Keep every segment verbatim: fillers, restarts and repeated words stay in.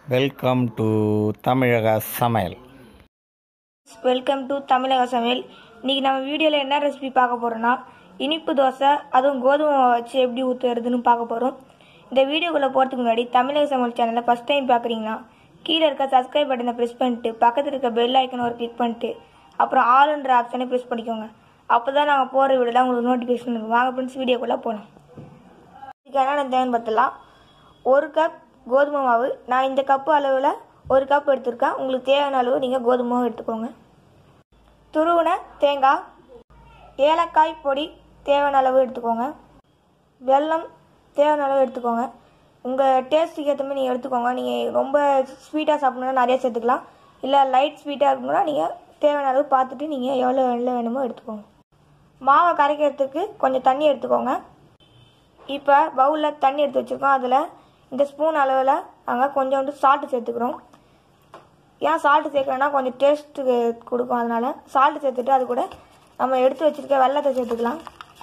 Welcome to தமிழக சமையல். Welcome to தமிழக சமையல். இன்றைக்கி நம்ம வீடியோவில் என்ன ரெசிபி பார்க்க போகிறோன்னா, இனிப்பு தோசை அதுவும் கோதுமை வச்சு எப்படி ஊற்றுறதுன்னு பார்க்க போகிறோம். இந்த வீடியோக்குள்ளே போகிறதுக்கு முன்னாடி தமிழக சமையல் சேனலை ஃபஸ்ட் டைம் பார்க்குறீங்கன்னா கீழே இருக்க சப்ஸ்கிரைப் பட்டனை ப்ரெஸ் பண்ணிட்டு பக்கத்தில் இருக்க பெல் ஐக்கனை ஒரு கிளிக் பண்ணிட்டு அப்புறம் ஆல்ன்ற ஆப்ஷனை ப்ரெஸ் பண்ணிக்கோங்க. அப்போ தான் நாங்கள் போகிற வீடியோலாம் உங்களுக்கு நோட்டிஃபிகேஷன் இருக்கும். வாங்க ஃப்ரெண்ட்ஸ், வீடியோக்குள்ளே போகலாம். இதுக்கு என்னென்ன தேவைன்னு பார்த்தலாம். ஒரு கப் கோதுமை மாவு, நான் இந்த கப்பு அளவில் ஒரு கப் எடுத்துருக்கேன். உங்களுக்கு தேவையான அளவு நீங்கள் கோதுமை மாவு எடுத்துக்கோங்க. துருவின தேங்காய், ஏலக்காய் பொடி தேவையான அளவு எடுத்துக்கோங்க. வெல்லம் தேவையான அளவு எடுத்துக்கோங்க. உங்கள் டேஸ்ட்டுக்கு ஏற்ற மாதிரி நீங்கள் எடுத்துக்கோங்க. நீங்கள் ரொம்ப ஸ்வீட்டாக சாப்பிட்ணுன்னா நிறையா சேர்த்துக்கலாம். இல்லை லைட் ஸ்வீட்டாக இருக்கணும்னா நீங்கள் தேவையான அளவு பார்த்துட்டு நீங்கள் எவ்வளோ எவ்வளோ வேணுமோ எடுத்துக்கோங்க. மாவை கரைக்கிறதுக்கு கொஞ்சம் தண்ணி எடுத்துக்கோங்க. இப்போ பவுலில் தண்ணி எடுத்து வச்சுருக்கோம். அதில் இந்த ஸ்பூன் அளவில் நாங்கள் கொஞ்சோண்டு சால்ட்டு சேர்த்துக்கிறோம். ஏன் சால்ட்டு சேர்க்குறோன்னா கொஞ்சம் டேஸ்ட்டு கொடுக்கும், அதனால் சால்ட்டு சேர்த்துட்டு அது கூட நம்ம எடுத்து வச்சுருக்க வெல்லத்தை சேர்த்துக்கலாம்.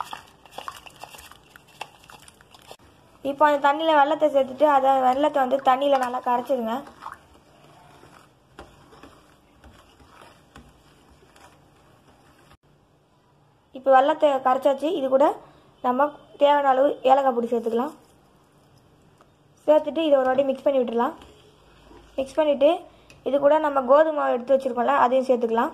இப்போ அந்த தண்ணியில் வெல்லத்தை சேர்த்துட்டு அதை வெல்லத்தை வந்து தண்ணியில் நல்லா கரைச்சிடுங்க. இப்போ வெல்லத்தை கரைச்சாச்சு. இது கூட நம்ம தேவையான அளவு ஏலக்காய் பொடி சேர்த்துக்கலாம். சேர்த்துட்டு இதை ஒரு வாட்டி மிக்ஸ் பண்ணி விட்டுடலாம். மிக்ஸ் பண்ணிவிட்டு இது கூட நம்ம கோதுமை மாவு எடுத்து வச்சுருக்கோம்ல, அதையும் சேர்த்துக்கலாம்.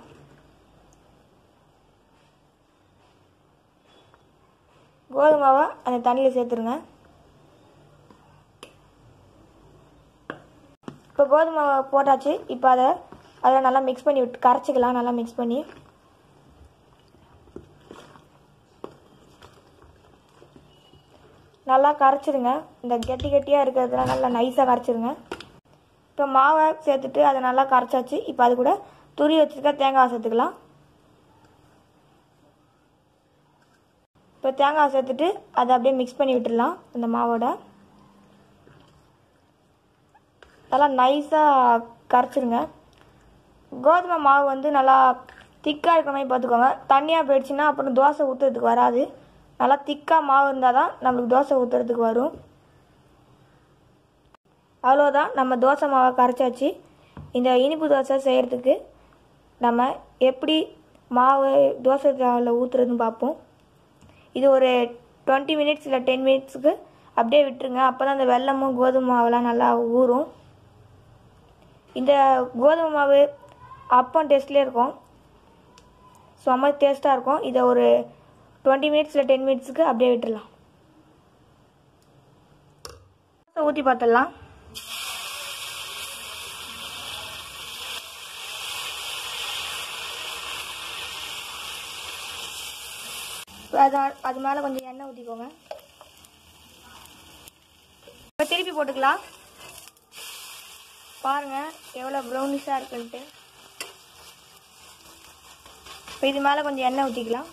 கோதுமை மாவை அந்த தண்ணியில் சேர்த்துருங்க. இப்போ கோதுமை மாவை போட்டாச்சு. இப்போ அதை அதை நல்லா மிக்ஸ் பண்ணி விட்டு கரைச்சிக்கலாம். நல்லா மிக்ஸ் பண்ணி நல்லா கரைச்சிடுங்க. இந்த கெட்டி கெட்டியாக இருக்கிறதுலாம் நல்லா நைஸாக கரைச்சிடுங்க. இப்போ மாவை சேர்த்துட்டு அதை நல்லா கரைச்சாச்சு. இப்போ அது கூட துரி வச்சுருக்க தேங்காய் சேர்த்துக்கலாம். இப்போ தேங்காய் சேர்த்துட்டு அதை அப்படியே மிக்ஸ் பண்ணி விட்டுடலாம். அந்த மாவோட நல்லா நைஸாக கரைச்சிடுங்க. கோதுமை மாவு வந்து நல்லா திக்காக இருக்கிற மாதிரி பார்த்துக்கோங்க. தண்ணியாக போயிடுச்சுன்னா அப்புறம் தோசை ஊற்றுறதுக்கு வராது. நல்லா திக்காக மாவு இருந்தால் தான் நம்மளுக்கு தோசை ஊற்றுறதுக்கு வரும். அவ்வளோதான், நம்ம தோசை மாவை கரைச்சாச்சு. இந்த இனிப்பு தோசை செய்கிறதுக்கு நம்ம எப்படி மாவு தோசை தாவில் ஊற்றுறதுன்னு பார்ப்போம். இது ஒரு டுவெண்ட்டி மினிட்ஸ் இல்லை டென் மினிட்ஸுக்கு அப்படியே விட்டுருங்க. அப்போ தான் இந்த வெல்லமும் கோதுமை மாவெல்லாம் நல்லா ஊறும். இந்த கோதுமை மாவு அப்பம் டேஸ்ட்லேயே இருக்கும், செம்ம டேஸ்ட்டாக இருக்கும். இதை ஒரு டுவெண்ட்டி மினிட்ஸ் இல்லை டென் மினிட்ஸுக்கு அப்படியே விட்டுடலாம். ஊற்றி பார்த்துடலாம். அது அது மேலே கொஞ்சம் எண்ணெய் ஊற்றிக்கோங்க. இப்போ திருப்பி போட்டுக்கலாம். பாருங்கள் எவ்வளோ ப்ரௌனிஷாக இருக்குன்ட்டு. இப்போ இது மேலே கொஞ்சம் எண்ணெய் ஊற்றிக்கலாம்.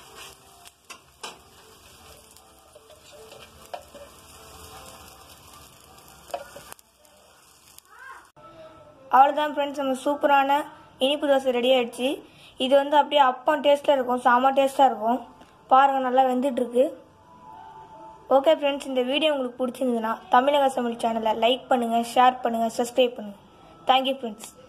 அவ்வளோதான் ஃப்ரெண்ட்ஸ், நம்ம சூப்பரான இனிப்பு தோசை ரெடி ஆகிடுச்சு. இது வந்து அப்படியே அப்பம் டேஸ்ட்டாக இருக்கும், செம்ம டேஸ்ட்டாக இருக்கும். பாருங்கள் நல்லா வெந்துட்டுருக்கு. ஓகே ஃப்ரெண்ட்ஸ், இந்த வீடியோ உங்களுக்கு பிடிச்சிருந்ததுன்னா தமிழக சமையல் சேனலை லைக் பண்ணுங்கள், ஷேர் பண்ணுங்கள், சப்ஸ்கிரைப் பண்ணுங்கள். Thank you friends.